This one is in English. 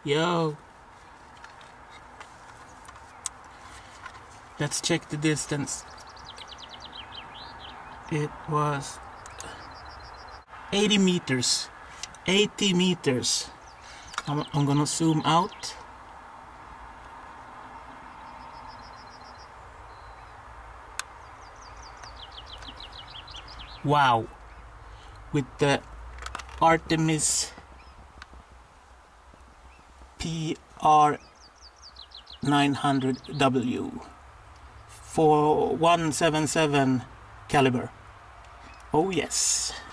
Yo. Let's check the distance. It was 80 meters. 80 meters. I'm gonna zoom out. Wow. With the Artemis PR900W for 177 caliber. Oh yes.